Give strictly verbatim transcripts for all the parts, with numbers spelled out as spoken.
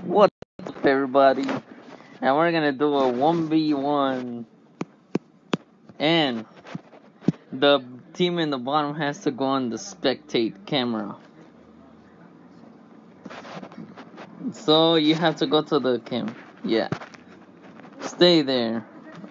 What's up, everybody? And we're gonna do a one v one, and the team in the bottom has to go on the spectate camera. So you have to go to the cam. Yeah. Stay there.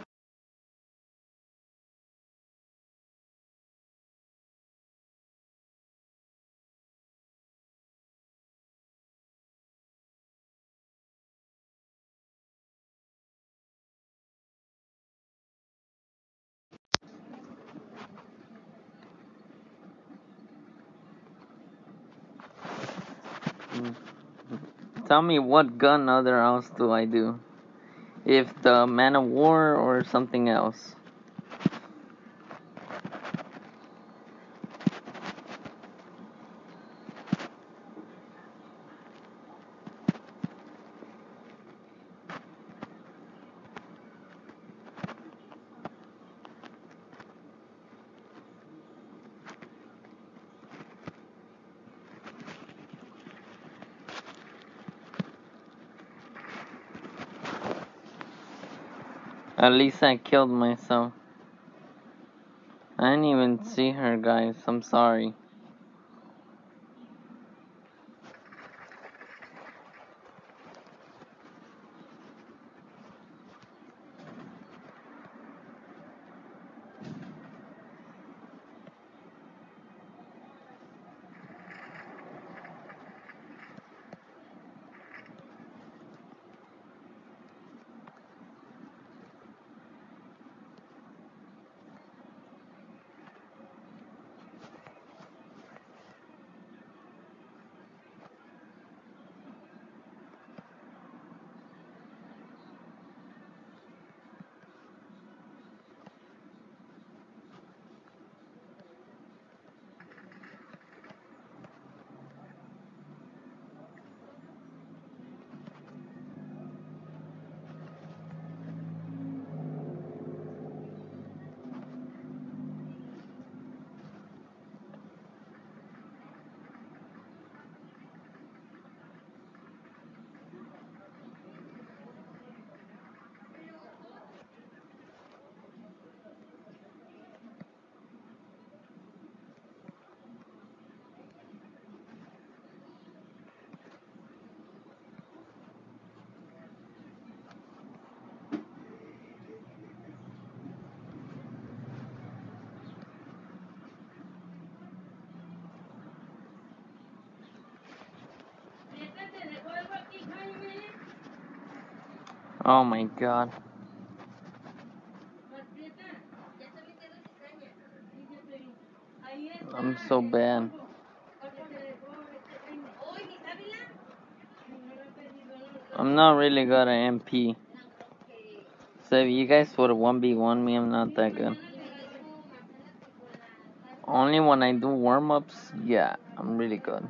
Tell me what gun other else do I do? If the Man of War or something else. At least I killed myself. I didn't even see her, guys. I'm sorry. Oh my god. I'm so bad. I'm not really good at M P. So if you guys would one v one me, I'm not that good. Only when I do warm-ups, yeah, I'm really good.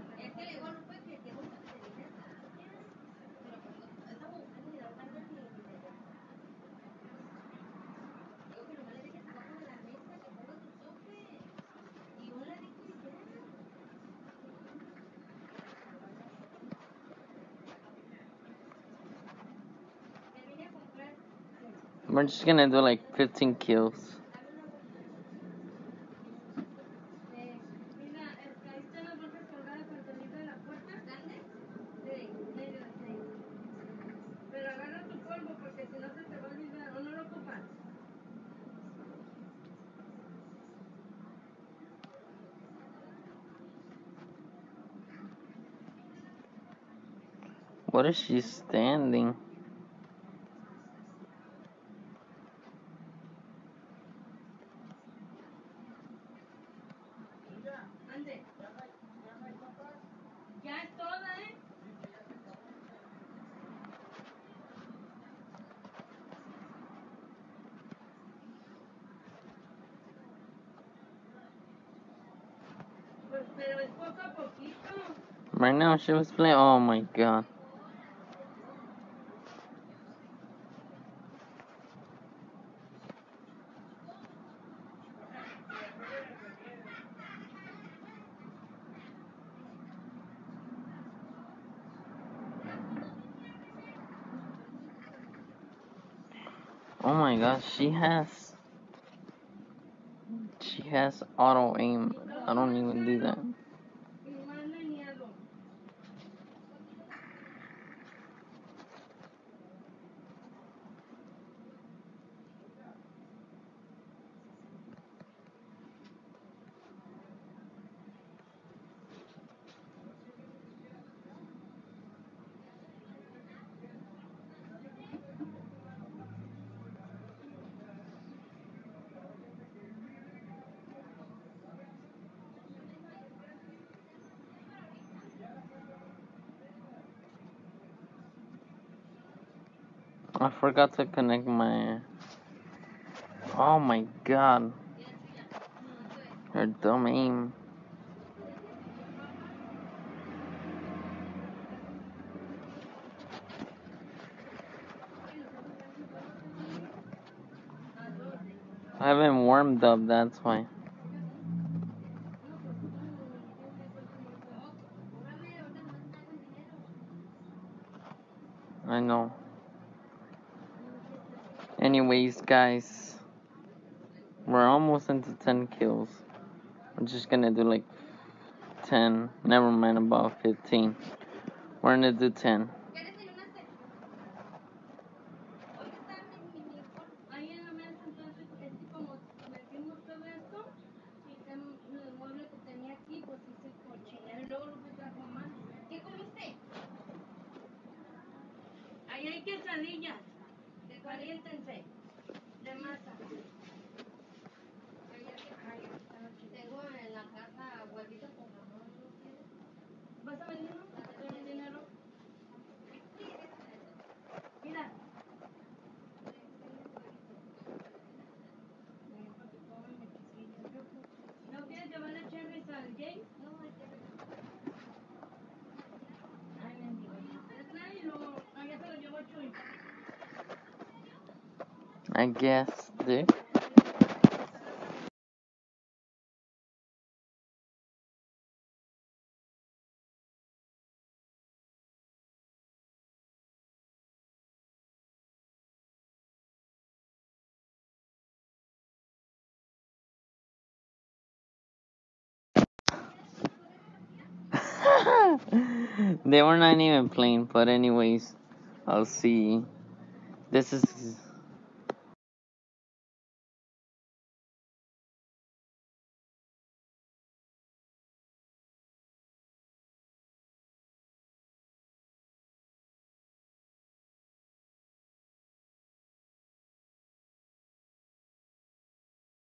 We're just gonna do like fifteen kills. What is she standing? Right now she was playing. Oh my god. Oh my gosh, she has she has auto aim. I don't even do that. I forgot to connect my. Oh my god. Her dumb aim. I haven't warmed up, that's why. I know. Anyways, guys, we're almost into ten kills. I'm just gonna do like ten. Never mind about fifteen. We're gonna do ten. Ahí hay quesadillas, caliéntense, de masa. Tengo en la casa huevitos con jamón. ¿Vas a venir? ¿Te doy dinero? Mira. ¿No quieres llevarle cherries al James? No, hay que ver. Ay, mendigo. Tráelo. Allá se lo llevo a Chuy. I guess, dude. They were not even playing, but anyways, I'll see. This is